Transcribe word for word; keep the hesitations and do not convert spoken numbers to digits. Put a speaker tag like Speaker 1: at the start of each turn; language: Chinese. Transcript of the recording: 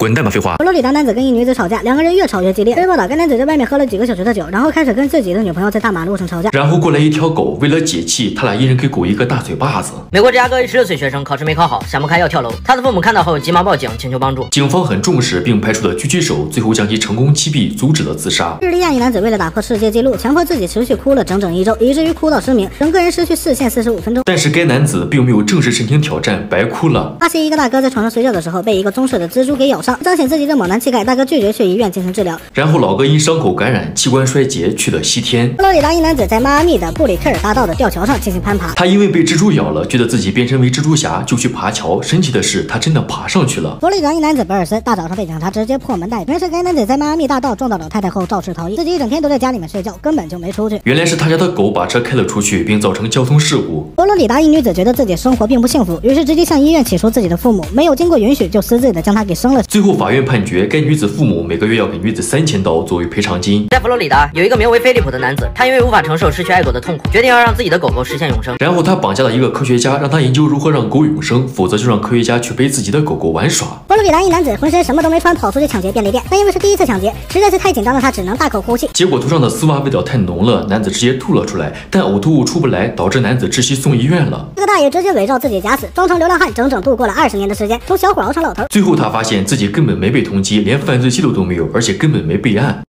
Speaker 1: 滚蛋吧，废话！
Speaker 2: 佛罗里达男子跟一女子吵架，两个人越吵越激烈。据报道，该男子在外面喝了几个小时的酒，然后开始跟自己的女朋友在大马路上吵架。
Speaker 1: 然后过来一条狗，为了解气，他俩一人给狗一个大嘴巴子。
Speaker 3: 美国芝加哥一十六岁学生考试没考好，想不开要跳楼，他的父母看到后急忙报警，请求帮助。
Speaker 1: 警方很重视，并派出了狙击手，最后将其成功击毙，阻止了自杀。
Speaker 2: 智利亚裔男子为了打破世界纪录，强迫自己持续哭了整整一周，以至于哭到失明，整个人失去视线四十五分钟。
Speaker 1: 但是该男子并没有正式申请挑战，白哭了。
Speaker 2: 巴西一个大哥在床上睡觉的时候被一个棕色的蜘蛛给咬伤，彰显自己的猛男气概，大哥拒绝去医院进行治疗。
Speaker 1: 然后老哥因伤口感染，器官衰竭去了西天。
Speaker 2: 佛罗里达一男子在迈阿密的布里克尔大道的吊桥上进行攀爬，
Speaker 1: 他因为被蜘蛛咬了，觉得自己变身为蜘蛛侠，就去爬桥。神奇的是，他真的爬上去了。
Speaker 2: 佛罗里达一男子博尔森大早上被警察直接破门逮捕，原是该男子在迈阿密大道撞到老太太后肇事逃逸，自己一整天都在家里面睡觉，根本就没出去。
Speaker 1: 原来是他家的狗把车开了出去，并造成交通事故。
Speaker 2: 佛罗里达一女子觉得自己生活并不幸福，于是直接向医院起诉自己的父母，没有经过允许就私自的将她给生了。
Speaker 1: 最后法院判决该女子父母每个月要给女子三千刀作为赔偿金。
Speaker 3: 在佛罗里达有一个名为菲利普的男子，他因为无法承受失去爱狗的痛苦，决定要让自己的狗狗实现永生。
Speaker 1: 然后他绑架了一个科学家，让他研究如何让狗永生，否则就让科学家去陪自己的狗狗玩耍。
Speaker 2: 佛罗里达一男子浑身什么都没穿，跑出去抢劫便利店，但因为是第一次抢劫，实在是太紧张了，他只能大口呼气。
Speaker 1: 结果涂上的丝袜味道太浓了，男子直接吐了出来，但呕吐物出不来，导致男子窒息送医院了。
Speaker 2: 这个大爷直接伪造自己假死，装成流浪汉，整整度过了二十年的时间，从小伙熬成老头。
Speaker 1: 最后他发现自己根本没被通缉，连犯罪记录都没有，而且根本没备案。